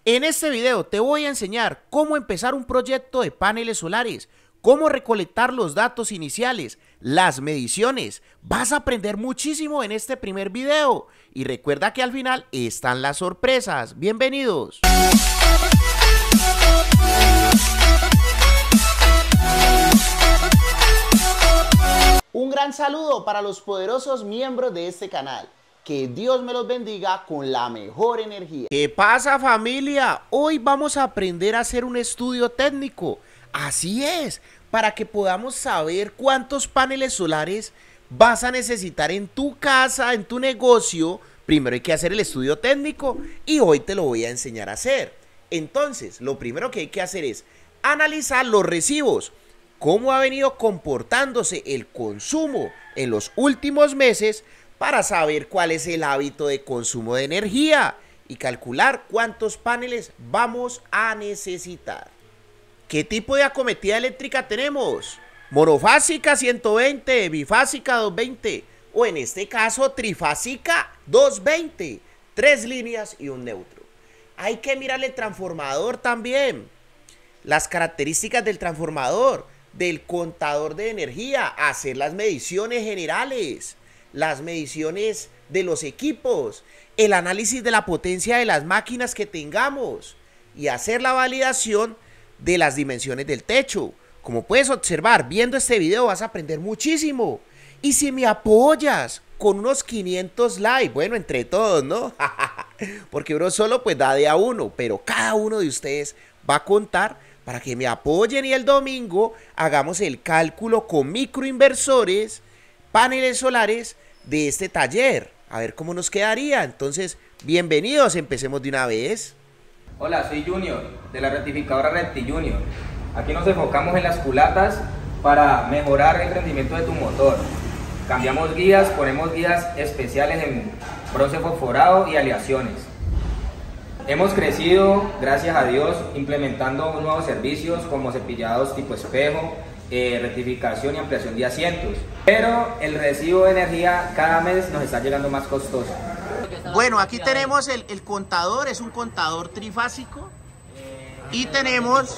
En este video te voy a enseñar cómo empezar un proyecto de paneles solares, cómo recolectar los datos iniciales, las mediciones. Vas a aprender muchísimo en este primer video y recuerda que al final están las sorpresas. Bienvenidos. Un gran saludo para los poderosos miembros de este canal. Que Dios me los bendiga con la mejor energía. ¿Qué pasa, familia? Hoy vamos a aprender a hacer un estudio técnico. Así es, para que podamos saber cuántos paneles solares vas a necesitar en tu casa, en tu negocio. Primero hay que hacer el estudio técnico y hoy te lo voy a enseñar a hacer. Entonces, lo primero que hay que hacer es analizar los recibos. Cómo ha venido comportándose el consumo en los últimos meses para saber cuál es el hábito de consumo de energía y calcular cuántos paneles vamos a necesitar. ¿Qué tipo de acometida eléctrica tenemos? Monofásica 120, bifásica 220 o en este caso trifásica 220, 3 líneas y un neutro. Hay que mirar el transformador también, las características del transformador, del contador de energía, hacer las mediciones generales, las mediciones de los equipos, el análisis de la potencia de las máquinas que tengamos y hacer la validación de las dimensiones del techo. Como puedes observar, viendo este video vas a aprender muchísimo. Y si me apoyas con unos 500 likes, bueno, entre todos, ¿no? Porque uno solo pues da de a uno, pero cada uno de ustedes va a contar para que me apoyen y el domingo hagamos el cálculo con microinversores, paneles solares de este taller, a ver cómo nos quedaría. Entonces, bienvenidos, empecemos de una vez. Hola, soy Junior, de la rectificadora Recti Junior. Aquí nos enfocamos en las culatas para mejorar el rendimiento de tu motor. Cambiamos guías, ponemos guías especiales en bronce fosforado y aleaciones. Hemos crecido, gracias a Dios, implementando nuevos servicios como cepillados tipo espejo, rectificación y ampliación de asientos, pero el recibo de energía cada mes nos está llegando más costoso. Bueno, aquí tenemos el contador, es un contador trifásico y tenemos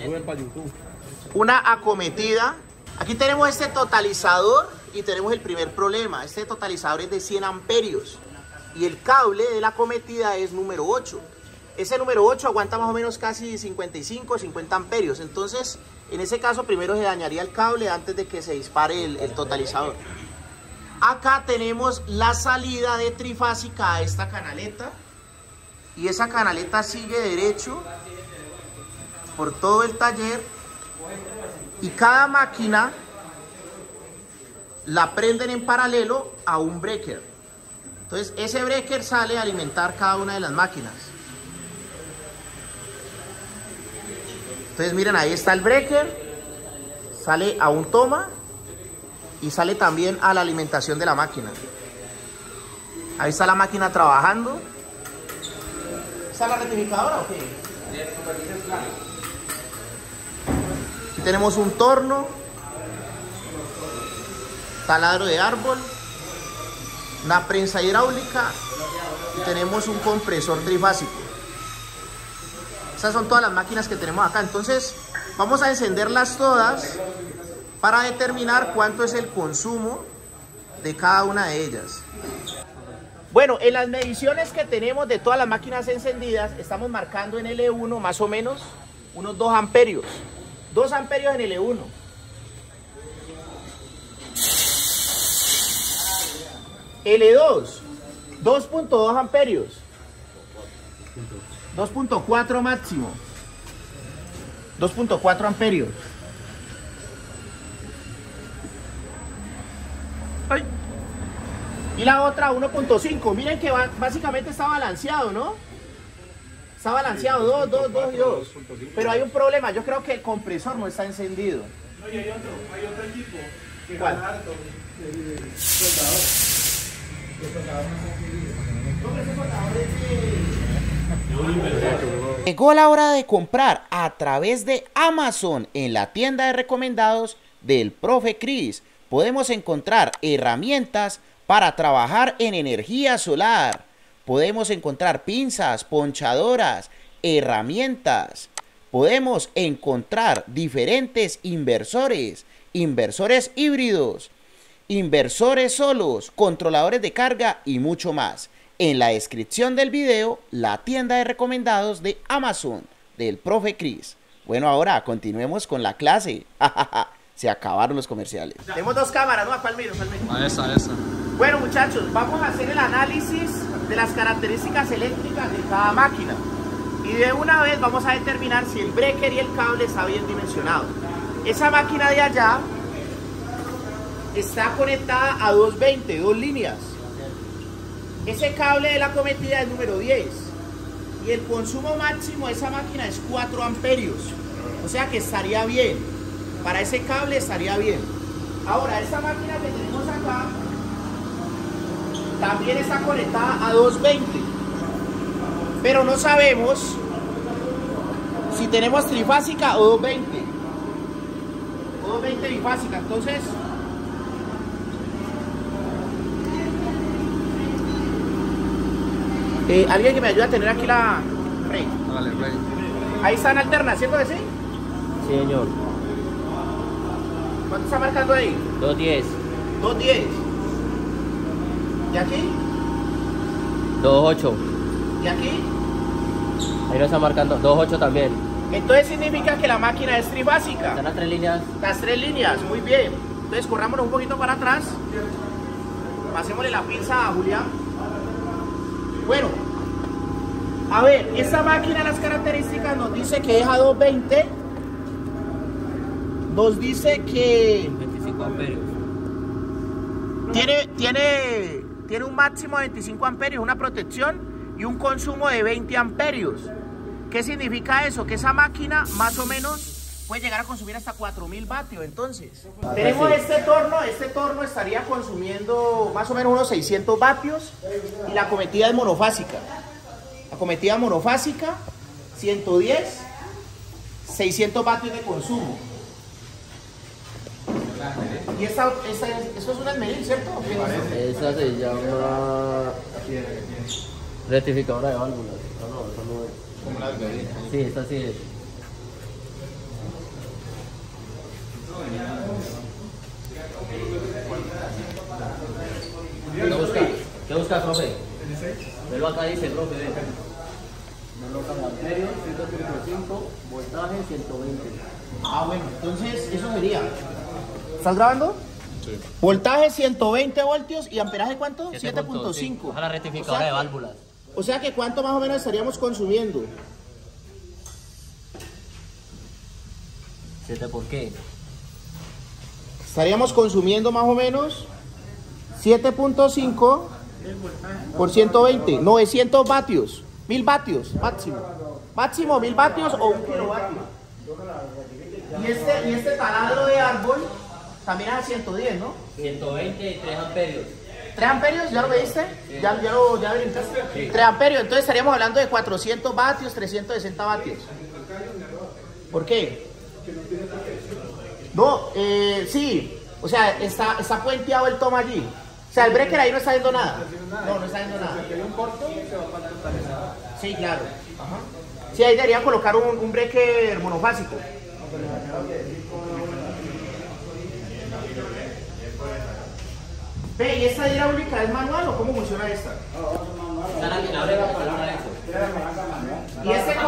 una acometida. Aquí tenemos este totalizador y tenemos el primer problema. Este totalizador es de 100 amperios y el cable de la acometida es número 8. Ese número 8 aguanta más o menos casi 55 o 50 amperios. Entonces, en ese caso, primero se dañaría el cable antes de que se dispare el totalizador. Acá tenemos la salida de trifásica a esta canaleta. Y esa canaleta sigue derecho por todo el taller. Y cada máquina la prenden en paralelo a un breaker. Entonces, ese breaker sale a alimentar cada una de las máquinas. Entonces miren, ahí está el breaker, sale a un toma y sale también a la alimentación de la máquina. Ahí está la máquina trabajando. ¿Está la rectificadora o qué? Aquí tenemos un torno, taladro de árbol, una prensa hidráulica y tenemos un compresor trifásico. Estas son todas las máquinas que tenemos acá. Entonces vamos a encenderlas todas para determinar cuánto es el consumo de cada una de ellas. Bueno, en las mediciones que tenemos de todas las máquinas encendidas, estamos marcando en L1 más o menos unos 2 amperios. 2 amperios en L1. L2, 2.2 amperios. 2.4 máximo. 2.4 amperios. Ay. Y la otra 1.5. Miren que básicamente está balanceado, ¿no? Está balanceado, 2, 2, 2 y 2. Pero hay un problema, yo creo que el compresor no está encendido. No, y hay otro equipo que ¿cuál? Soldador. El soldador no está encendido. No, ese soldador es Llegó la hora de comprar a través de Amazon en la tienda de recomendados del Profe Cris. Podemos encontrar herramientas para trabajar en energía solar. Podemos encontrar pinzas, ponchadoras, herramientas. Podemos encontrar diferentes inversores, inversores híbridos, inversores solos, controladores de carga y mucho más. En la descripción del video, la tienda de recomendados de Amazon del profe Chris. Bueno, ahora continuemos con la clase. Se acabaron los comerciales. Tenemos dos cámaras, ¿no? ¿A cuál miro? A esa. Bueno, muchachos, vamos a hacer el análisis de las características eléctricas de cada máquina. Y de una vez vamos a determinar si el breaker y el cable está bien dimensionado. Esa máquina de allá está conectada a 220, dos líneas. Ese cable de la cometida es número 10. Y el consumo máximo de esa máquina es 4 amperios. O sea que estaría bien. Para ese cable estaría bien. Ahora, esa máquina que tenemos acá también está conectada a 220. Pero no sabemos si tenemos trifásica o 220. O 220 bifásica. Entonces, alguien que me ayude a tener aquí la Rey. Dale, Rey. Ahí están alternas, ¿cierto que sí? Sí, señor. ¿Cuánto está marcando ahí? 210. 210. ¿Y aquí? 28. ¿Y aquí? Ahí no está marcando. 28 también. Entonces significa que la máquina es trifásica. Están las 3 líneas. Las 3 líneas, muy bien. Entonces corrámonos un poquito para atrás. Pasémosle la pinza a Julián. Bueno, a ver, esta máquina, las características nos dice que es a 220. Nos dice que 25 amperios. tiene un máximo de 25 amperios, una protección y un consumo de 20 amperios. ¿Qué significa eso? Que esa máquina más o menos puede llegar a consumir hasta 4000 vatios. Entonces, tenemos este torno estaría consumiendo más o menos unos 600 vatios y la cometida es monofásica. La cometida monofásica, 110, 600 vatios de consumo. Y esto es una Esmeril, ¿cierto? Esa se llama rectificadora de válvulas. No, esa no es. Como las veces. Sí, esta sí es. ¿Qué busca, profe? Velo acá, dice, profe, ve. No lo cambia amperios, 135, voltaje 120. Ah, bueno, entonces eso sería. ¿Estás grabando? Sí. Voltaje 120 voltios y amperaje ¿cuánto? 7.5. 7.5. A la rectificadora de válvulas. O sea que ¿cuánto más o menos estaríamos consumiendo? 7 por qué. Estaríamos consumiendo más o menos 7.5 por 120, 900 vatios, 1000 vatios máximo. Máximo 1000 vatios o 1 kilovatio. Y este taladro de árbol también es a 110, ¿no? 120 y 3 amperios. 3 amperios, ¿ya lo veiste? Sí. ¿Ya verificaste? Sí. 3 amperios, entonces estaríamos hablando de 400 vatios, 360 vatios. ¿Por qué? No, sí, o sea, está puenteado el toma allí. O sea, el breaker ahí no está viendo nada. No está viendo nada. Sí, claro. Ajá. Sí, ahí debería colocar un breaker monofásico. Ve, ¿y esta hidráulica es manual o cómo funciona esta? Y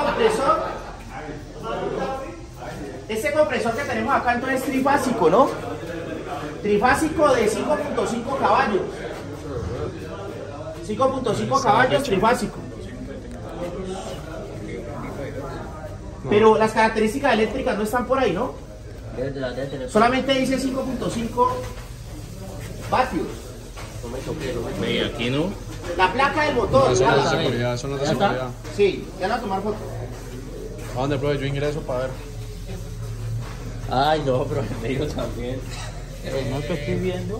este compresor que tenemos acá entonces es trifásico, ¿no? Trifásico de 5.5 caballos. 5.5 caballos trifásico. Pero las características eléctricas no están por ahí, ¿no? Solamente dice 5.5 vatios. Y aquí no. La placa del motor. Eso no es de ya. seguridad, eso no es de ¿Ya está? seguridad. Sí, ya la voy a tomar foto. ¿A dónde, profe? Yo ingreso para ver. Ay, no, pero el medio también. No te estoy viendo.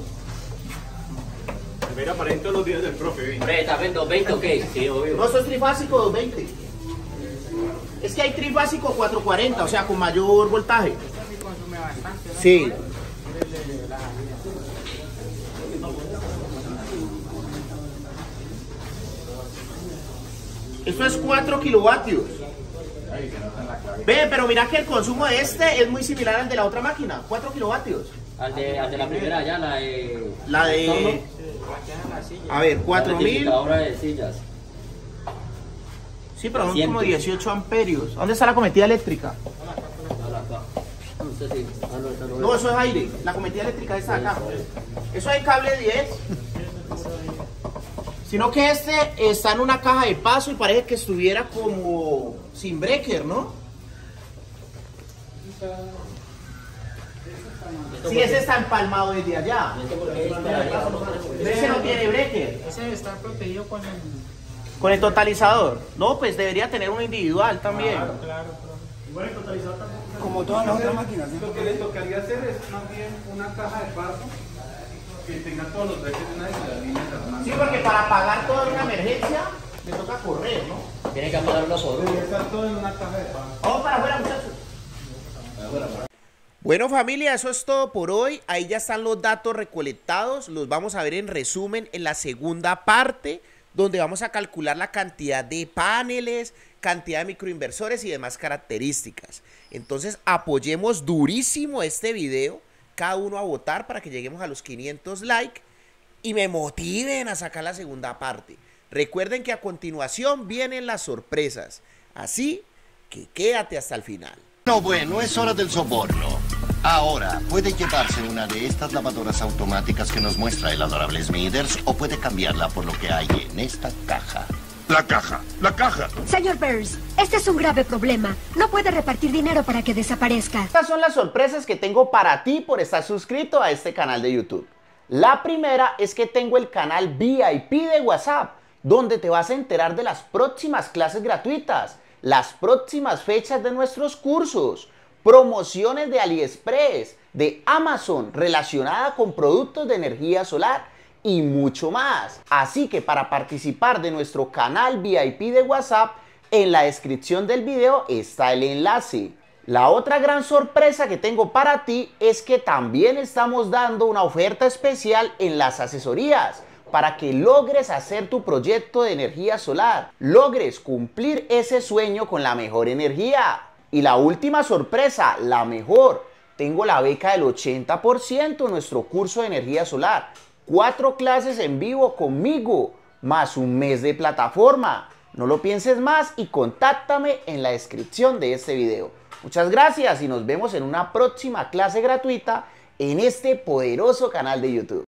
Mira, para todos los días del profe. Hombre, ¿estás en 220 o qué? Sí, obvio. No, eso es trifásico 220. Es que hay trifásico 440, o sea, con mayor voltaje. Sí. Esto es 4 kilovatios. Ahí se nota en la clave. Ve, pero mira que el consumo de este es muy similar al de la otra máquina, 4 kilovatios. Al de la primera ya, la de... La de... A ver, 4000. Ahora de sillas. Sí, pero son como 18 amperios. ¿Dónde está la cometida eléctrica? No sé si... No, eso es aire. La cometida eléctrica está acá. Eso es cable 10. Sino que este está en una caja de paso y parece que estuviera como sin breaker, ¿no? Sí, ese está empalmado desde allá. Ese no tiene breaker. Ese está protegido Con el totalizador. No, pues debería tener uno individual también. claro. Igual el totalizador tampoco. Como todas las otras máquinas. Lo que le tocaría hacer es más bien una caja de paso que tenga todos los breakers de una de las líneas de armamento. Sí, porque para apagar toda una emergencia me toca correr, ¿no? Tiene que apagarlo por uno. Debería estar todo en una caja de paso. Vamos para afuera, muchachos. Bueno, familia, eso es todo por hoy. Ahí ya están los datos recolectados. Los vamos a ver en resumen en la segunda parte, donde vamos a calcular la cantidad de paneles, cantidad de microinversores y demás características. Entonces apoyemos durísimo este video, cada uno a votar para que lleguemos a los 500 likes y me motiven a sacar la segunda parte. Recuerden que a continuación vienen las sorpresas, así que quédate hasta el final. No, bueno, es hora del soborno. Ahora, puede llevarse una de estas lavadoras automáticas que nos muestra el adorable Smithers o puede cambiarla por lo que hay en esta caja. La caja, la caja. Señor Burns, este es un grave problema. No puede repartir dinero para que desaparezca. Estas son las sorpresas que tengo para ti por estar suscrito a este canal de YouTube. La primera es que tengo el canal VIP de WhatsApp, donde te vas a enterar de las próximas clases gratuitas, las próximas fechas de nuestros cursos, promociones de AliExpress, de Amazon relacionada con productos de energía solar y mucho más. Así que para participar de nuestro canal VIP de WhatsApp, en la descripción del video está el enlace. La otra gran sorpresa que tengo para ti es que también estamos dando una oferta especial en las asesorías para que logres hacer tu proyecto de energía solar, logres cumplir ese sueño con la mejor energía. Y la última sorpresa, la mejor, tengo la beca del 80% en nuestro curso de energía solar. 4 clases en vivo conmigo, más un mes de plataforma. No lo pienses más y contáctame en la descripción de este video. Muchas gracias y nos vemos en una próxima clase gratuita en este poderoso canal de YouTube.